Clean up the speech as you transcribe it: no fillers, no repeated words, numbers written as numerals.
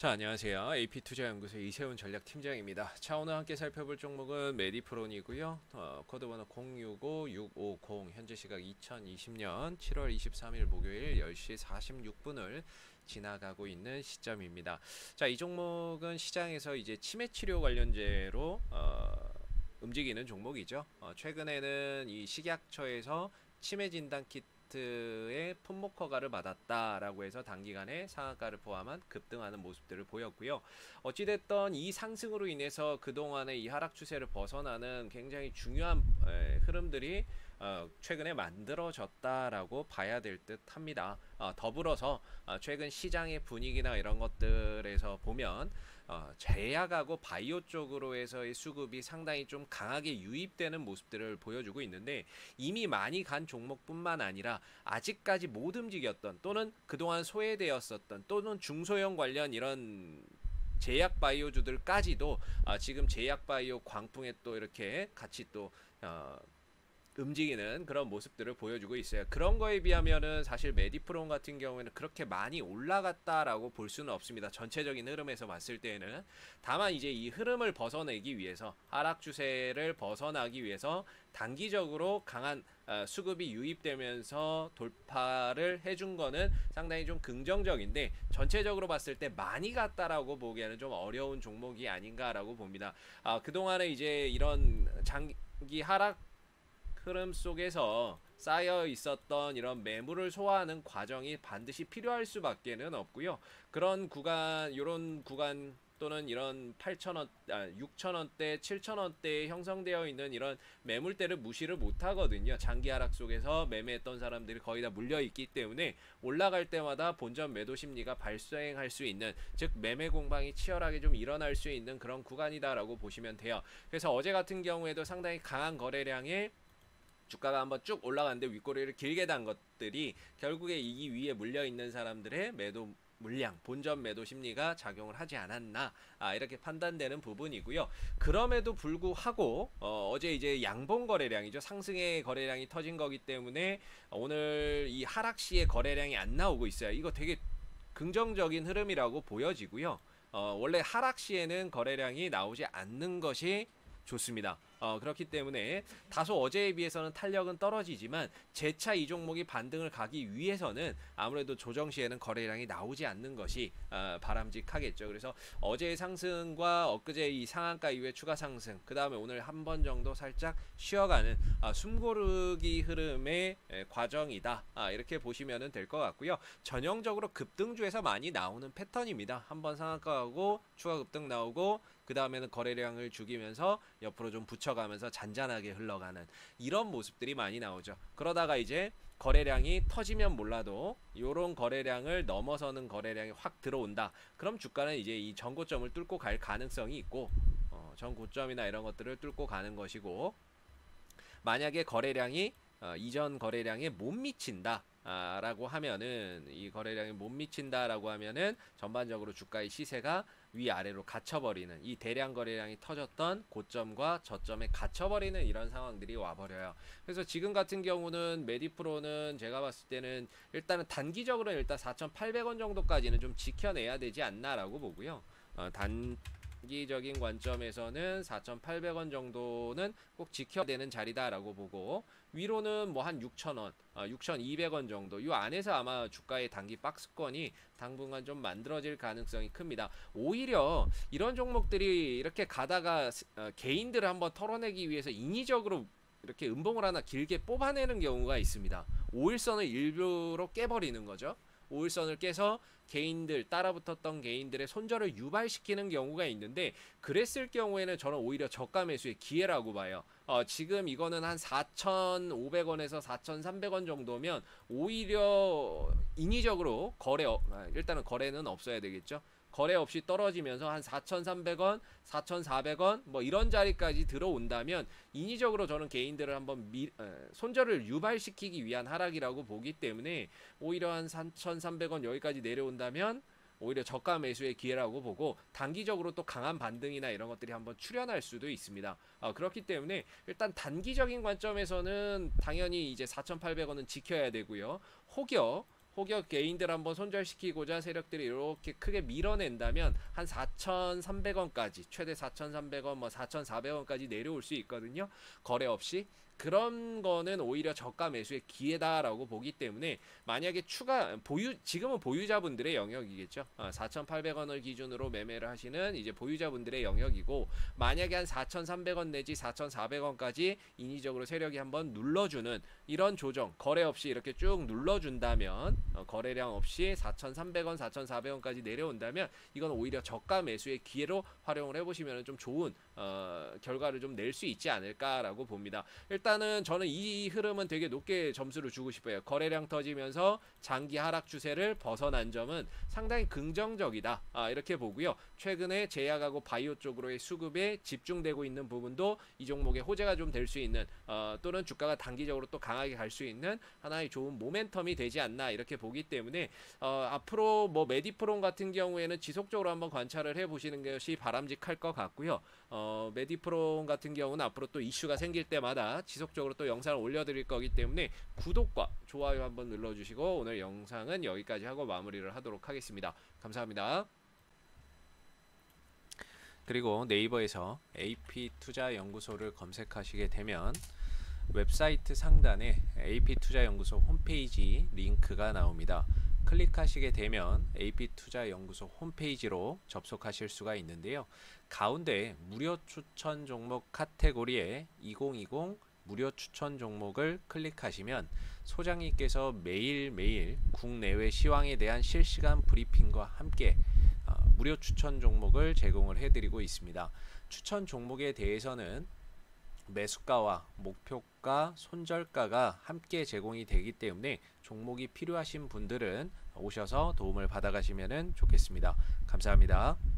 자, 안녕하세요. AP투자연구소 이세훈 전략팀장입니다. 자, 오늘 함께 살펴볼 종목은 메디프론이고요. 코드번호 065650, 현재 시각 2020년 7월 23일 목요일 10시 46분을 지나가고 있는 시점입니다. 자, 이 종목은 시장에서 이제 치매 치료 관련제로 움직이는 종목이죠. 최근에는 이 식약처에서 치매 진단 키트의 품목 허가를 받았다라고 해서 단기간에 상한가를 포함한 급등하는 모습들을 보였고요. 어찌됐던 이 상승으로 인해서 그동안의 이 하락 추세를 벗어나는 굉장히 중요한 흐름들이 최근에 만들어졌다라고 봐야 될 듯합니다. 더불어서 최근 시장의 분위기나 이런 것들에서 보면 제약하고 바이오 쪽으로 해서의 수급이 상당히 좀 강하게 유입되는 모습들을 보여주고 있는데, 이미 많이 간 종목뿐만 아니라 아직까지 못 움직였던 또는 그동안 소외되었었던 또는 중소형 관련 이런 제약 바이오주들까지도 지금 제약 바이오 광풍에 또 이렇게 같이 또 움직이는 그런 모습들을 보여주고 있어요. 그런 거에 비하면은 사실 메디프론 같은 경우에는 그렇게 많이 올라갔다라고 볼 수는 없습니다. 전체적인 흐름에서 봤을 때는. 다만 이제 이 흐름을 벗어내기 위해서, 하락 추세를 벗어나기 위해서 단기적으로 강한 수급이 유입되면서 돌파를 해준 거는 상당히 좀 긍정적인데, 전체적으로 봤을 때 많이 갔다라고 보기에는 좀 어려운 종목이 아닌가라고 봅니다. 그동안에 이제 이런 장기 하락 흐름 속에서 쌓여 있었던 이런 매물을 소화하는 과정이 반드시 필요할 수밖에는 없고요. 그런 구간, 이런 구간 또는 이런 8,000원, 6,000원대, 7,000원대에 형성되어 있는 이런 매물대를 무시를 못 하거든요. 장기 하락 속에서 매매했던 사람들이 거의 다 물려 있기 때문에 올라갈 때마다 본전 매도 심리가 발생할 수 있는, 즉 매매 공방이 치열하게 좀 일어날 수 있는 그런 구간이다라고 보시면 돼요. 그래서 어제 같은 경우에도 상당히 강한 거래량에 주가가 한번 쭉 올라갔는데 윗꼬리를 길게 단 것들이 결국에 이 위에 물려있는 사람들의 매도 물량, 본전 매도 심리가 작용을 하지 않았나, 이렇게 판단되는 부분이고요. 그럼에도 불구하고 어제 이제 양봉 거래량이죠. 상승의 거래량이 터진 거기 때문에 오늘 이 하락 시에 거래량이 안 나오고 있어요. 이거 되게 긍정적인 흐름이라고 보여지고요. 원래 하락 시에는 거래량이 나오지 않는 것이 좋습니다. 그렇기 때문에 다소 어제에 비해서는 탄력은 떨어지지만 재차 이 종목이 반등을 가기 위해서는 아무래도 조정 시에는 거래량이 나오지 않는 것이 바람직하겠죠. 그래서 어제의 상승과 엊그제 이 상한가 이후에 추가 상승, 그 다음에 오늘 한 번 정도 살짝 쉬어가는 숨고르기 흐름의 과정이다, 이렇게 보시면 될 것 같고요. 전형적으로 급등주에서 많이 나오는 패턴입니다. 한번 상한가하고 추가 급등 나오고 그 다음에는 거래량을 죽이면서 옆으로 좀 붙여가면서 잔잔하게 흘러가는 이런 모습들이 많이 나오죠. 그러다가 이제 거래량이 터지면 몰라도 요런 거래량을 넘어서는 거래량이 확 들어온다. 그럼 주가는 이제 이 전고점을 뚫고 갈 가능성이 있고, 전고점이나 이런 것들을 뚫고 가는 것이고, 만약에 거래량이 이전 거래량에 못 미친다 라고 하면은, 이 거래량이 못 미친다라고 하면은 전반적으로 주가의 시세가 위아래로 갇혀버리는, 이 대량 거래량이 터졌던 고점과 저점에 갇혀버리는 이런 상황들이 와버려요. 그래서 지금 같은 경우는 메디프로는 제가 봤을 때는 일단은 단기적으로는 일단 4,800원 정도까지는 좀 지켜내야 되지 않나라고 보고요. 단기적인 관점에서는 4,800원 정도는 꼭 지켜야 되는 자리다라고 보고, 위로는 뭐 한 6,000원, 6,200원 정도 이 안에서 아마 주가의 단기 박스권이 당분간 좀 만들어질 가능성이 큽니다. 오히려 이런 종목들이 이렇게 가다가 개인들을 한번 털어내기 위해서 인위적으로 이렇게 음봉을 하나 길게 뽑아내는 경우가 있습니다. 5일선을 일부러 깨버리는 거죠. 5일선을 깨서 개인들, 따라붙었던 개인들의 손절을 유발시키는 경우가 있는데, 그랬을 경우에는 저는 오히려 저가 매수의 기회라고 봐요. 지금 이거는 한 4,500원에서 4,300원 정도면 오히려 인위적으로 일단은 거래는 없어야 되겠죠. 거래 없이 떨어지면서 한 4,300원, 4,400원 뭐 이런 자리까지 들어온다면 인위적으로 저는 개인들을 한번 손절을 유발시키기 위한 하락이라고 보기 때문에, 오히려 한 4,300원 여기까지 내려온다면 오히려 저가 매수의 기회라고 보고, 단기적으로 또 강한 반등이나 이런 것들이 한번 출현할 수도 있습니다. 그렇기 때문에 일단 단기적인 관점에서는 당연히 이제 4,800원은 지켜야 되고요. 혹여 개인들 한번 손절시키고자 세력들이 이렇게 크게 밀어낸다면 한 4,300원까지 최대 4,300원 뭐 4,400원까지 내려올 수 있거든요. 거래 없이. 그런 거는 오히려 저가 매수의 기회다라고 보기 때문에 만약에 추가 지금은 보유자분들의 영역이겠죠. 4,800원을 기준으로 매매를 하시는 이제 보유자분들의 영역이고, 만약에 한 4,300원 내지 4,400원까지 인위적으로 세력이 한번 눌러주는 이런 조정, 거래 없이 이렇게 쭉 눌러준다면, 거래량 없이 4,300원, 4,400원까지 내려온다면 이건 오히려 저가 매수의 기회로 활용을 해보시면 좀 좋은 결과를 좀 낼 수 있지 않을까라고 봅니다. 일단은 저는 이 흐름은 되게 높게 점수를 주고 싶어요. 거래량 터지면서 장기 하락 추세를 벗어난 점은 상당히 긍정적이다, 이렇게 보고요. 최근에 제약하고 바이오 쪽으로의 수급에 집중되고 있는 부분도 이 종목의 호재가 좀 될 수 있는, 또는 주가가 단기적으로 또 강하게 갈 수 있는 하나의 좋은 모멘텀이 되지 않나 이렇게 보기 때문에 앞으로 뭐 메디프론 같은 경우에는 지속적으로 한번 관찰을 해보시는 것이 바람직할 것 같고요. 메디프론 같은 경우는 앞으로 또 이슈가 생길 때마다 지속적으로 또 영상을 올려드릴 거기 때문에 구독과 좋아요 한번 눌러주시고, 오늘 영상은 여기까지 하고 마무리를 하도록 하겠습니다. 감사합니다. 그리고 네이버에서 AP투자연구소를 검색하시게 되면 웹사이트 상단에 AP투자연구소 홈페이지 링크가 나옵니다. 클릭하시게 되면 AP투자연구소 홈페이지로 접속하실 수가 있는데요. 가운데 무료 추천 종목 카테고리에 2020 무료 추천 종목을 클릭하시면 소장님께서 매일매일 국내외 시황에 대한 실시간 브리핑과 함께 무료 추천 종목을 제공을 해드리고 있습니다. 추천 종목에 대해서는 매수가와 목표가, 손절가가 함께 제공이 되기 때문에 종목이 필요하신 분들은 오셔서 도움을 받아가시면 좋겠습니다. 감사합니다.